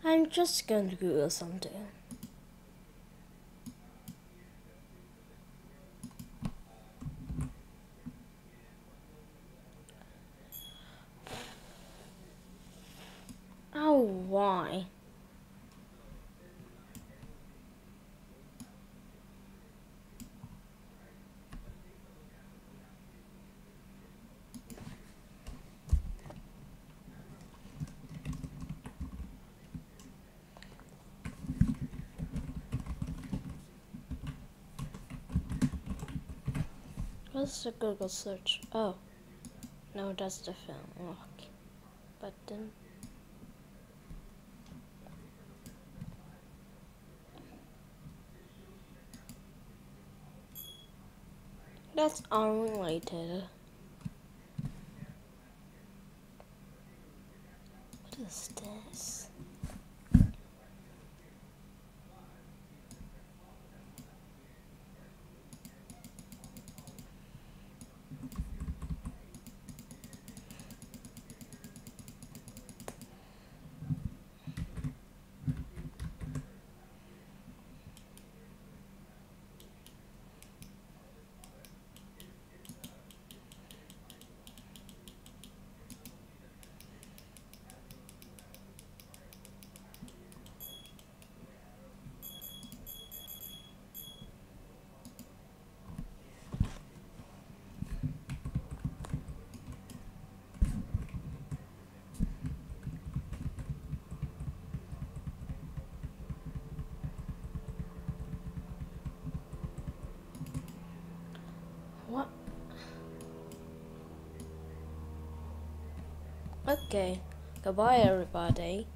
I'm just going to Google something. Oh, why? What's the Google search? Oh, no, that's the film. Okay. Button. That's unrelated. What is this? What? Okay. Goodbye, everybody.